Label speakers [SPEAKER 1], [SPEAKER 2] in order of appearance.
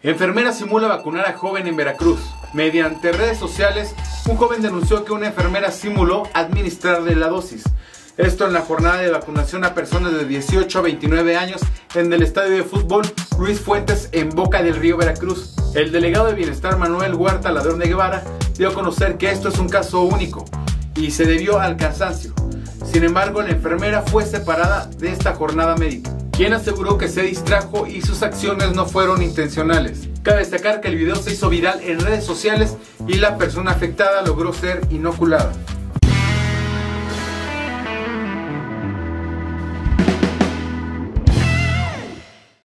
[SPEAKER 1] Enfermera simula vacunar a joven en Veracruz. Mediante redes sociales, un joven denunció que una enfermera simuló administrarle la dosis. Esto en la jornada de vacunación a personas de 18 a 29 años en el estadio de fútbol Luis Fuentes en Boca del Río, Veracruz. El delegado de Bienestar Manuel Huerta Ladrón de Guevara dio a conocer que esto es un caso único y se debió al cansancio. Sin embargo, la enfermera fue separada de esta jornada médica, quien aseguró que se distrajo y sus acciones no fueron intencionales. Cabe destacar que el video se hizo viral en redes sociales y la persona afectada logró ser inoculada.